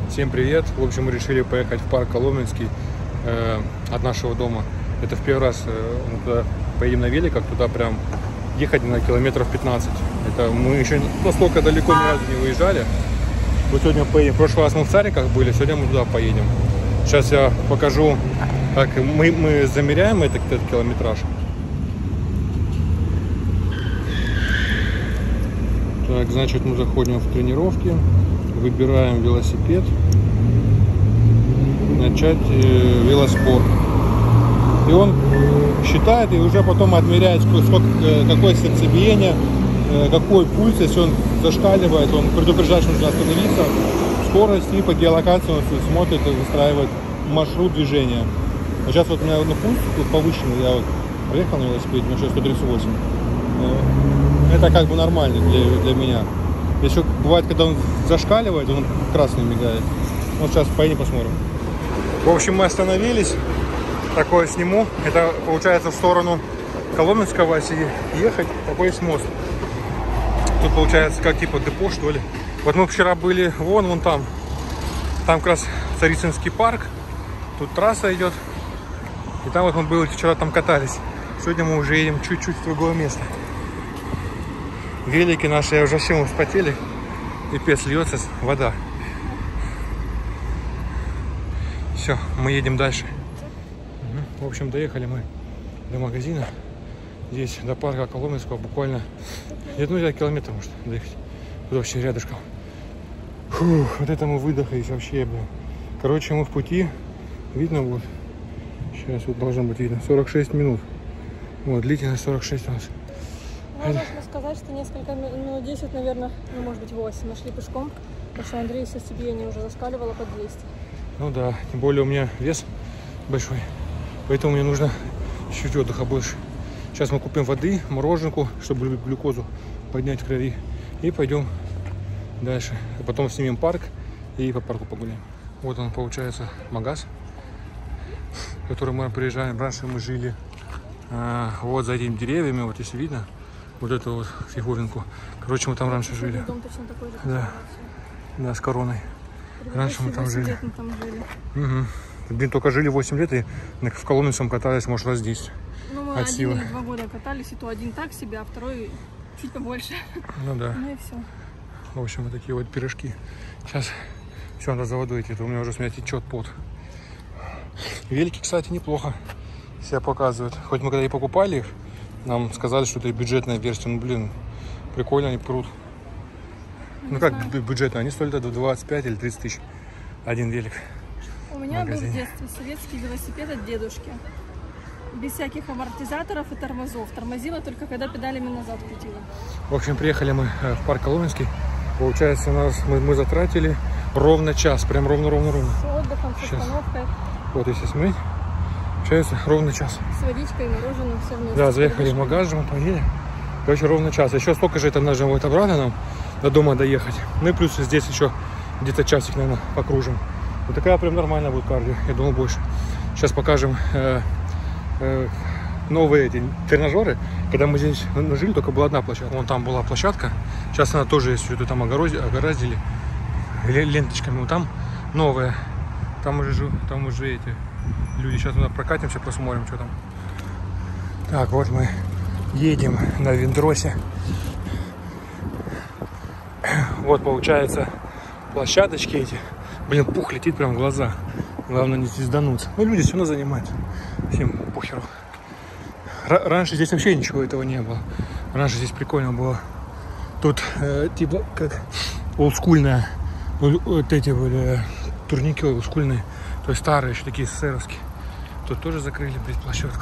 Всем привет! В общем, мы решили поехать в парк Коломенский от нашего дома. Это в первый раз мы туда поедем на великах, туда прям ехать на километров 15. Это мы еще настолько далеко ни разу не выезжали. Вот сегодня поедем. В прошлый раз мы в Цариках были, сегодня мы туда поедем. Сейчас я покажу, как мы замеряем этот километраж. Так, значит, мы заходим в тренировки, выбираем велосипед, начать велоспорт. И он считает и уже потом отмеряет, какое сердцебиение, какой пульс. Если он зашкаливает, он предупреждает, что нужно остановиться, скорость, и по геолокации он смотрит и выстраивает маршрут движения. А сейчас вот у меня пульс повышенный, я вот проехал на велосипеде, у меня сейчас 138. Это как бы нормально для меня. Еще бывает, когда он зашкаливает, он красный мигает. Вот сейчас поедем посмотрим. В общем, мы остановились. Такое сниму. Это получается в сторону Коломенского, если ехать. Такой есть мост. Тут получается как типа депо, что ли. Вот мы вчера были вон там. Там как раз Царицынский парк. Тут трасса идет. И там вот мы были вчера, там катались. Сегодня мы уже едем чуть-чуть в другое место. Велики наши уже все вспотели. Пипец, льется вода. Все, мы едем дальше. В общем, доехали мы до магазина. Здесь до парка Коломенского буквально где-то километр может доехать. Тут вообще рядышком. Фух, вот это мы выдохлись вообще, блин. Короче, мы в пути. Видно вот. Сейчас вот должно быть видно. 46 минут. Вот, длительность 46 у нас. Можно сказать, что несколько минут 10, наверное, ну может быть 8 нашли пешком, потому что Андрей сердцебиение уже зашкаливало под 200. Ну да, тем более у меня вес большой, поэтому мне нужно чуть отдыха больше. Сейчас мы купим воды, мороженку, чтобы глюкозу поднять в крови, и пойдем дальше. А потом снимем парк и по парку погуляем. Вот он, получается, магаз, в который мы приезжаем. Раньше мы жили вот за этими деревьями, вот если видно. Вот эту вот фигуринку. Короче, мы там раньше жили. Дом точно такой же, да, с короной. Раньше мы там жили. Угу. Блин, только жили 8 лет и в Коломенском катались, может, раз 10. Ну, мы 1 или 2 года катались, и то один так себе, а второй чуть побольше. Ну да. Ну и все. В общем, вот такие вот пирожки. Сейчас все, надо за водой идти, а то у меня уже, смотрите, течет пот. Велики, кстати, неплохо себя показывают. Хоть мы когда и покупали их, нам сказали, что это бюджетная версия. Ну, блин, прикольно, они прут. Ну, как бюджетная? Они стоят до 25 или 30 тысяч. Один велик. У меня был в детстве советский велосипед от дедушки. Без всяких амортизаторов и тормозов. Тормозила только когда педалями назад крутила. В общем, приехали мы в парк Коломенский. Получается, мы затратили ровно час. Прям ровно. С отдыхом, с остановкой. Вот, если смотреть. Получается, ровно час. С водичкой и мороженым все вместе. Да, заехали в магазин, мы поели. Короче, ровно час. Еще столько же это нужно будет обратно нам до дома доехать. Ну и плюс здесь еще где-то часик, наверное, покружим. Вот такая прям нормальная будет кардио. Я думал больше. Сейчас покажем новые эти тренажеры. Когда мы здесь жили, только была одна площадка. Вон там была площадка. Сейчас она тоже есть. Все это там огораздили ленточками. Вот там новая. Там уже эти люди. Сейчас туда прокатимся, посмотрим, что там. Так, вот мы едем на Виндросе. Вот, получается, площадочки эти. Блин, пух летит прям в глаза. Главное не звездануться. Ну, люди все равно занимаются. Всем похеру. Раньше здесь вообще ничего этого не было. Раньше здесь прикольно было. Тут типа как олдскульная. Вот эти были турники олдскульные. То есть старые, еще такие СССРовские. Тут тоже закрыли, блядь, площадку.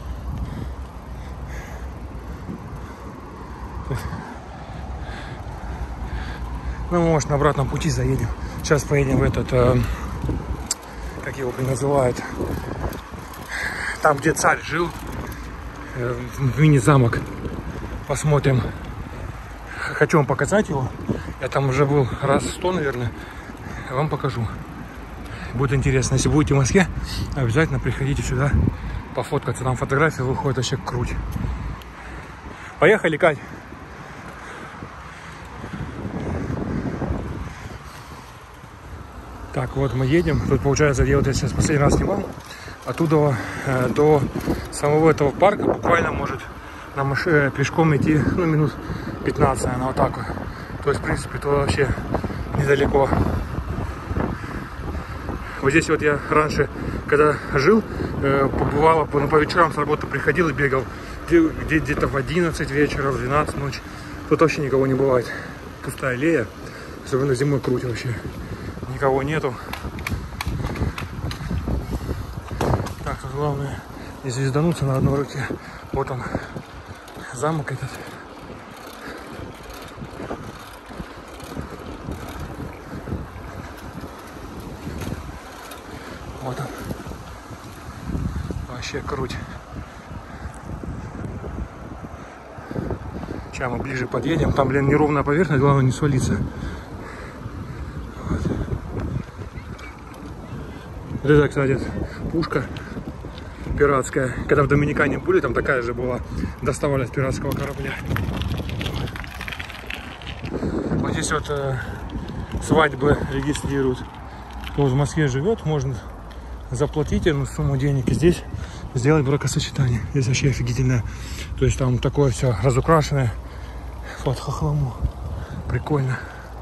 Ну, может, на обратном пути заедем. Сейчас поедем в этот, как его называют, там, где царь жил, в мини-замок. Посмотрим. Хочу вам показать его. Я там уже был раз 100, наверное. Я вам покажу. Будет интересно. Если будете в Москве, обязательно приходите сюда пофоткаться. Там фотографии выходят вообще круть. Поехали, Кать. Так, вот мы едем. Тут получается, я вот я сейчас последний раз снимал. Оттуда до самого этого парка буквально может на машине пешком идти, ну, минут 15, наверное, вот так вот. То есть, в принципе, то вообще недалеко. Вот здесь вот я раньше, когда жил, побывала, по вечерам с работы приходил и бегал. Где-то в 11 вечера, в 12 ночи. Тут вообще никого не бывает. Пустая аллея. Особенно зимой крутит вообще. Никого нету. Так, тут главное не звездануться на одной руке. Вот он, замок этот. Вот он. Вообще круть. Сейчас мы ближе подъедем. Там, блин, неровная поверхность, главное не свалиться. Вот. Вот это, кстати, пушка пиратская. Когда в Доминикане были, там такая же была. Доставали с пиратского корабля. Вот здесь вот свадьбы регистрируют. Кто в Москве живет, можно заплатить одну сумму денег и здесь сделать бракосочетание. Здесь вообще офигительное. То есть там такое все разукрашенное. Вот хохлому. Прикольно.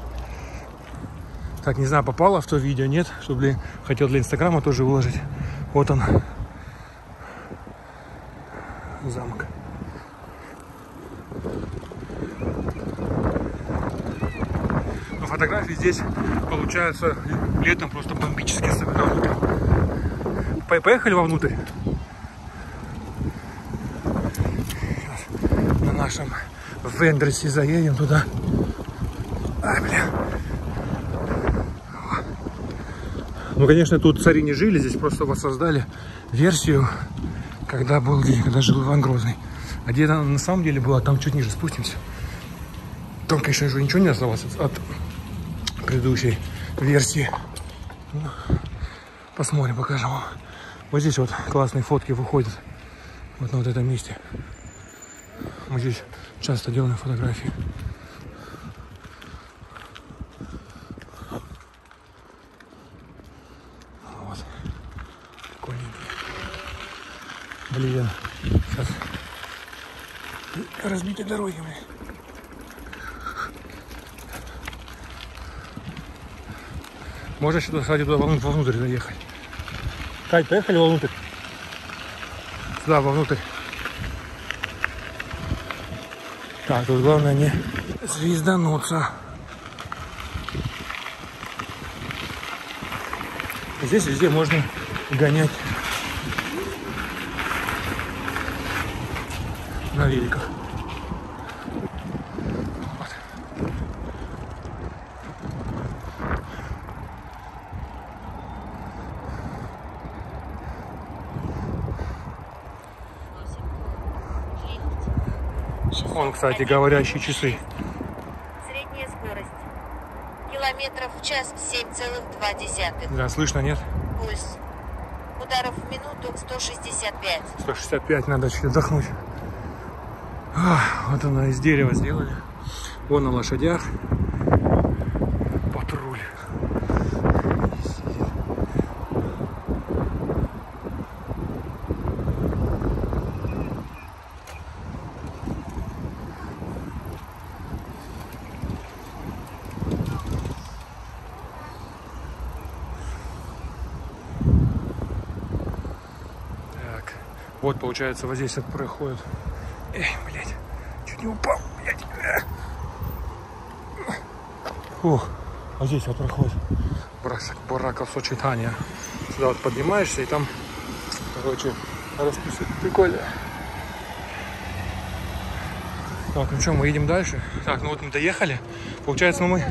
Так, не знаю, попало в то видео, нет. Чтобы хотел для Инстаграма тоже выложить. Вот он. Замок. Но фотографии здесь получаются летом просто бомбические. Поехали вовнутрь. Сейчас на нашем Вендресе заедем туда. Ай, бля. Ну, конечно, тут цари не жили, здесь просто воссоздали версию, когда был день, когда жил Иван Грозный. А где она на самом деле была, там чуть ниже спустимся. Там, конечно же, ничего не осталось от предыдущей версии. Ну, посмотрим, покажем вам. Вот здесь вот классные фотки выходят. Вот на вот этом месте. Мы здесь часто делаем фотографии. Вот. Прикольненько. Блин. Сейчас. Разбитые дороги, блин. Можно сюда, кстати, туда вовнутрь заехать. Кать, поехали вовнутрь. Сюда, вовнутрь. Так, тут главное не звездануться. Здесь везде можно гонять на великах. Вон, кстати, говорящие часы. Средняя скорость. Километров в час 7,2. Да, слышно, нет? Пульс. Ударов в минуту 165. 165, надо чуть отдохнуть. Вот она из дерева сделали. Вон на лошадях. Патруль. Вот, получается, вот здесь вот проходит. Эй, блядь, чуть не упал, блядь. Фух, вот здесь вот проходит бракосочетание. Сюда вот поднимаешься и там, короче, расписывают. Прикольно. Так, ну что, мы едем дальше. Так, ну вот мы доехали. Получается, мы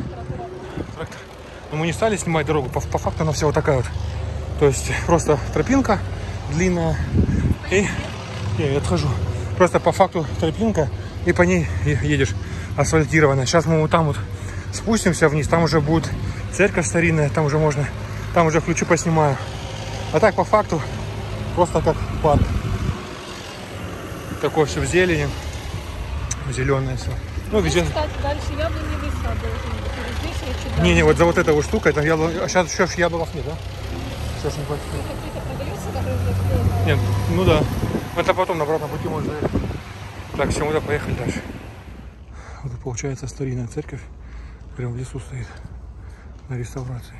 не стали снимать дорогу. По факту она вся вот такая вот. То есть просто тропинка длинная. И я отхожу. Просто по факту тропинка, и по ней едешь асфальтированная. Сейчас мы вот там вот спустимся вниз, там уже будет церковь старинная, там уже можно, там уже ключи поснимаю. А так по факту просто как парк. Такое все в зелени, зеленое все. Ну, везде. Кстати, дальше яблоневый сад должен быть. здесь или чуть Не, вот за вот этой вот штукой, там сейчас яблоков нет, да? Сейчас не хватит. Какие-то продаются, которые Нет, ну да. Это потом на обратном пути можно заехать. Так, все, мы поехали дальше. Вот получается старинная церковь. Прям в лесу стоит. На реставрации.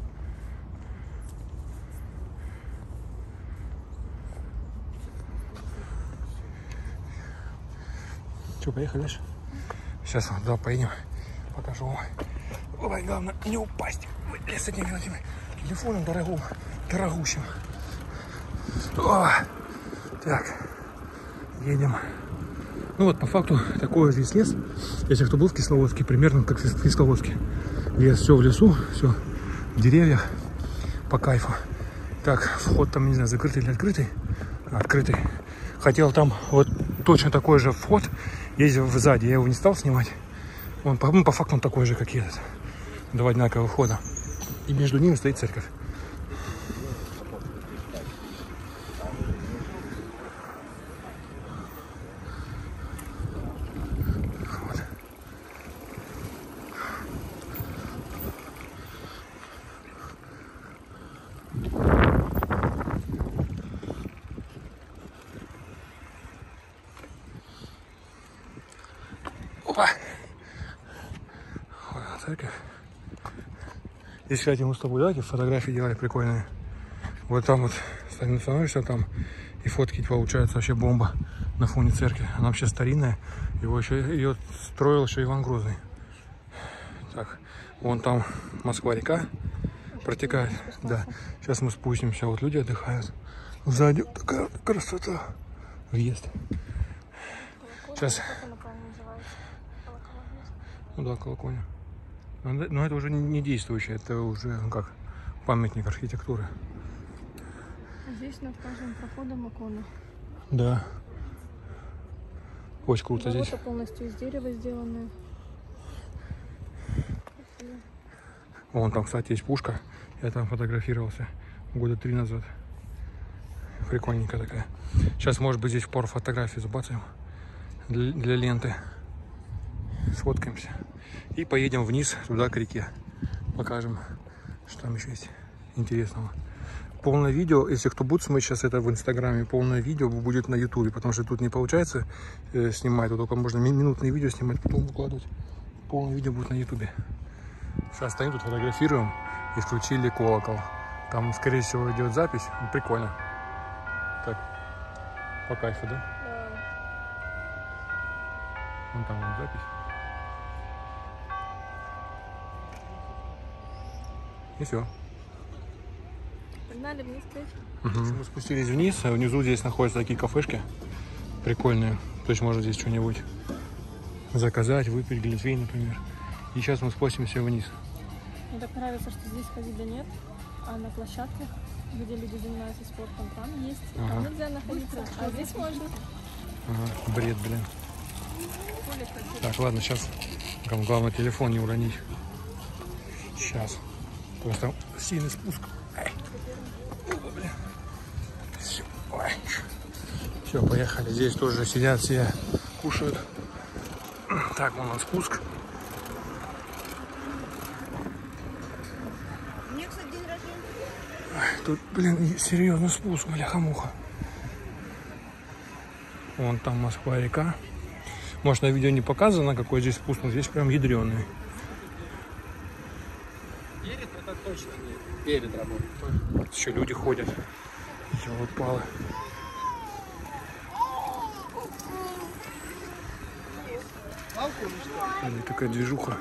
Что, поехали дальше? Сейчас вот туда поедем. Покажу вам. Ой, главное не упасть. С этим телефоном дорогущим. О, так, едем. Ну вот, по факту, такой здесь лес. Если кто был в Кисловодске, примерно как в Кисловодске. Лес, все в лесу, все в деревьях, по кайфу. Так, вход там, не знаю, закрытый или открытый. Открытый. Хотел там вот точно такой же вход. Есть сзади, я его не стал снимать. Он по факту он такой же, как и этот. Два одинаковых входа. И между ними стоит церковь. Вот. Опа! Вот церковь. Здесь, кстати, мы с тобой, да, фотографии делали прикольные. Вот там вот становишься там, и фотки получается вообще бомба на фоне церкви. Она вообще старинная. Ее строил еще Иван Грозный. Так, вон там Москва-река протекает. Да. Сейчас мы спустимся, вот люди отдыхают. Сзади такая красота. Въезд. Сейчас. Ну да, колокольня. Но это уже не действующее, это уже как памятник архитектуры. Здесь над каждым проходом икона. Да. Очень круто здесь. Ворота полностью из дерева сделаны. Вон там, кстати, есть пушка. Я там фотографировался года 3 назад. Прикольненькая такая. Сейчас, может быть, здесь пару фотографий забацаем для ленты. Сфоткаемся. И поедем вниз, туда, к реке. Покажем, что там еще есть интересного. Полное видео, если кто будет смотреть сейчас это в Инстаграме, полное видео будет на Ютубе, потому что тут не получается снимать, тут только можно минутные видео снимать, потом выкладывать. Полное видео будет на Ютубе. Сейчас стоим тут, фотографируем и включили колокол. Там, скорее всего, идет запись. Прикольно. Так, по кайфу, да? Да. Вон там вот запись. И все. Погнали вниз, Мы спустились вниз, а внизу здесь находятся такие кафешки прикольные. То есть можно здесь что-нибудь заказать, выпить, глинтвейн, например. И сейчас мы спустимся вниз. Мне так нравится, что здесь ходить нет, а на площадках, где люди занимаются спортом, там есть. Там нельзя находиться, а здесь можно. Ага, бред, блин. Так, ладно, сейчас. Главное, телефон не уронить. Сейчас. Просто сильный спуск. Все, поехали. Здесь тоже сидят, все кушают. Так, вон он спуск. Мне, кстати, день рождения. Тут, блин, серьезно спуск, бляха-муха. Вон там Москва-река. Может, на видео не показано, какой здесь спуск, но здесь прям ядреный. Перед это точно не перед работой. Еще люди ходят. Ёлы-палы. Блин, какая движуха.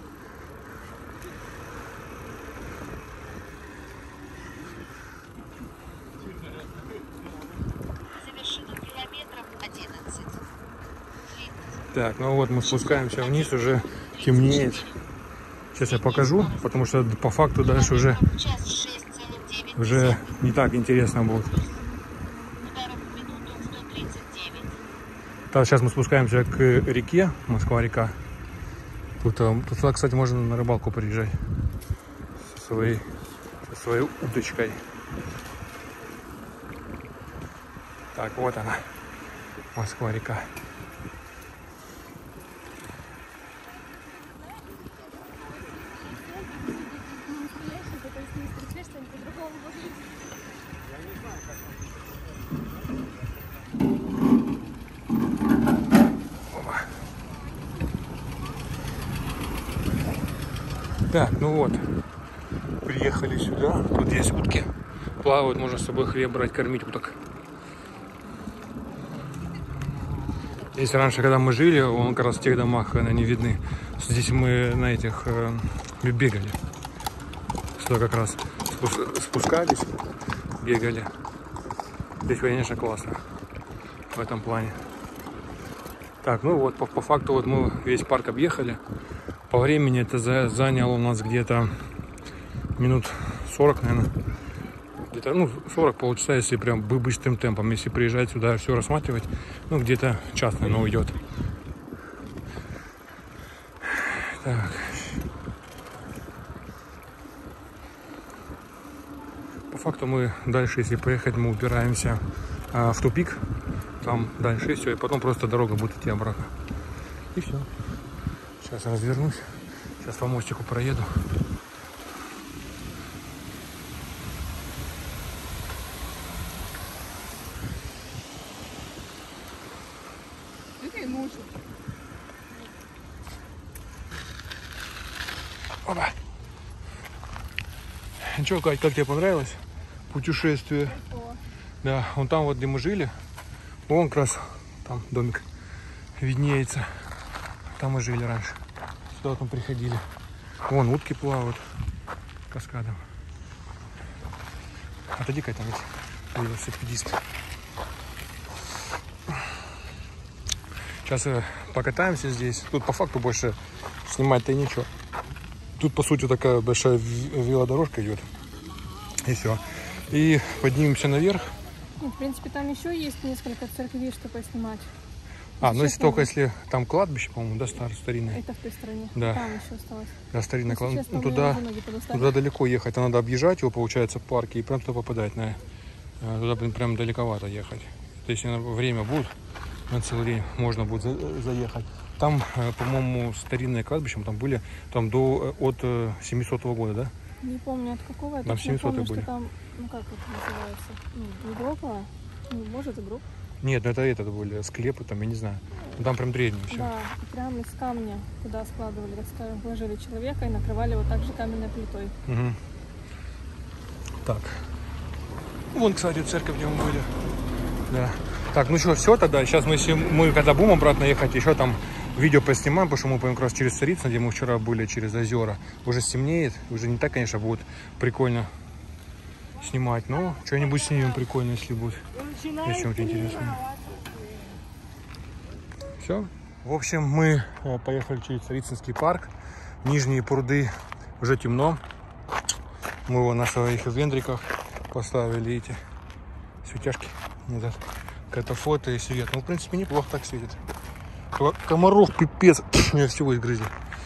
Завершено километров 11. Так, ну вот мы спускаемся вниз, уже темнеет. Сейчас я покажу, потому что по факту дальше уже не так интересно будет. Ударов в минуту 139. Так, сейчас мы спускаемся к реке, Москва-река. Тут, кстати, можно на рыбалку приезжать со своей удочкой. Так, вот она, Москва-река. Так, ну вот, приехали сюда, тут есть утки, плавают, можно с собой хлеб брать, кормить уток. Если раньше, когда мы жили, он как раз в тех домах, они видны. Здесь мы на этих бегали. Сюда как раз спускались, бегали. Здесь, конечно, классно в этом плане. Так, ну вот, по факту вот мы весь парк объехали. По времени это заняло у нас где-то минут 40, наверное. Где-то, ну, 40 полчаса, если прям быстрым темпом. Если приезжать сюда все рассматривать, ну, где-то час, наверное, уйдет. Так. По факту мы дальше, если поехать, мы упираемся в тупик. Там дальше и все. И потом просто дорога будет идти обратно. И все. Сейчас развернусь. Сейчас по мостику проеду. Опа. Ничего, Кать, как тебе понравилось путешествие? Да, вон там вот, где мы жили, вон как раз там домик виднеется. Там мы жили раньше. Сюда вот мы приходили. Вон утки плавают каскадом. Отойди-ка там велосипедист. Сейчас покатаемся здесь. Тут по факту больше снимать-то и ничего. Тут, по сути, такая большая велодорожка идет. И все. И поднимемся наверх. Ну, в принципе, там еще есть несколько церквей, что поснимать. А, ну если только если там кладбище, по-моему, да, старинное. Это в той стороне. Да. Там еще осталось. Да, старинное кладбище. Ну, туда далеко ехать. А надо объезжать его, получается, в парке и прям туда попадать. Туда, блин, прям далековато ехать. То есть, если время будет, на целый день можно будет заехать. Там, по-моему, старинное кладбище, там были от 700 года, да? Не помню от какого. Там 700-е были. Что там, ну как это называется? Ну, Европа? Ну, может, и группа. Нет, ну это были склепы, там, я не знаю. Там прям древние все. Да, прям из камня туда складывали, так скажем, положили человека и накрывали его также каменной плитой. Угу. Так. Вон, кстати, церковь, где мы были. Да. Так, ну что, все тогда. Сейчас мы когда будем обратно ехать, еще там видео поснимаем, потому что мы пойдем как раз через Царицыно, где мы вчера были, через озера. Уже стемнеет, уже не так, конечно, будет прикольно снимать, но что-нибудь снимем прикольно, если будет. Если чем-то интересно. Все. В общем, мы поехали через Царицынский парк. Нижние пруды уже темно. Мы его на своих вендриках поставили, эти светяшки. Какая-то фото и свет. Ну, в принципе, неплохо так светит. Комаров пипец. Меня всего изгрызли.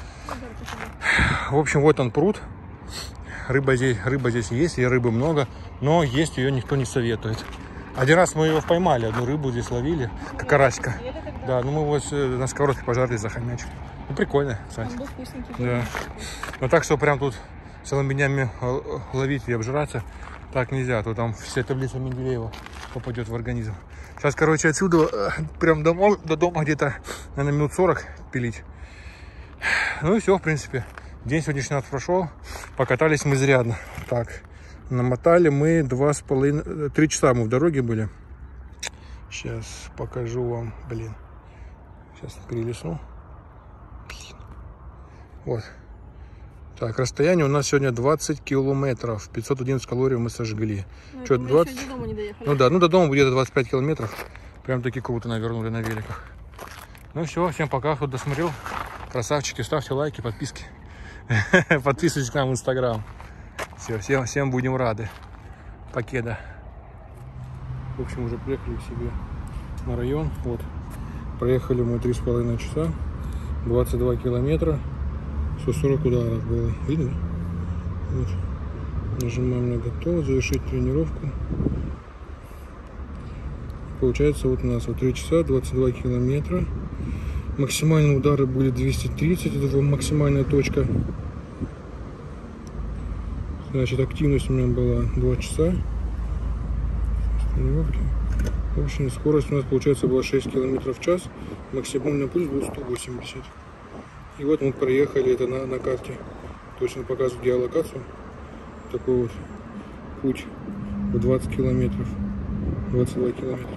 В общем, вот он пруд. Рыба здесь есть, и рыбы много, но есть ее никто не советует. Один раз мы его поймали, одну рыбу здесь ловили, карасика. Да, ну мы его на сковородке пожарили, захомячили. Ну, прикольно, кстати. Да. Но так, что прям тут целыми днями ловить и обжираться, так нельзя. То там вся таблица Менделеева попадет в организм. Сейчас, короче, отсюда прям до дома где-то, наверное, минут 40 пилить. Ну и все, в принципе. День сегодняшний у нас прошел. Покатались мы изрядно. Так, намотали мы 3 часа мы в дороге были. Сейчас покажу вам, блин. Сейчас перелесну. Вот. Так, расстояние у нас сегодня 20 километров. 511 калорий мы сожгли. Ну, что, 20? До дома не доехали. Ну да, ну до дома будет 25 километров. Прям таки круто навернули на великах. Ну все, всем пока, кто досмотрел. Красавчики, ставьте лайки, подписки. Подписывайтесь к нам в Инстаграм. Все, всем будем рады. Покеда. В общем, уже приехали к себе на район. Вот. Проехали мы 3,5 часа. 22 километра. 140 ударов было. Видно? Вот. Нажимаем на готово. Завершить тренировку. Получается, вот у нас 3 часа, 22 километра. Максимальные удары были 230, это максимальная точка. Значит, активность у меня была 2 часа. В общем, скорость у нас, получается, была 6 километров в час. Максимальный пульс был 180. И вот мы проехали это на карте. точно показывает геолокацию. Такой вот путь в 20 километров. 22 километра.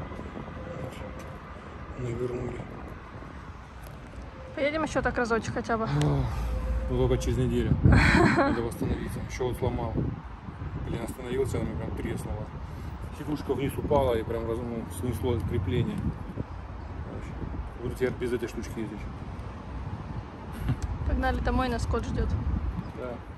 Навернули. Поедем еще так разочек хотя бы. Ну только через неделю. Надо восстановиться. Еще вот сломал. Блин, остановился, она прям треснула. Сидушка вниз упала и прям снесло крепление. Буду теперь без этой штучки ездить. Погнали домой, нас кот ждет. Да.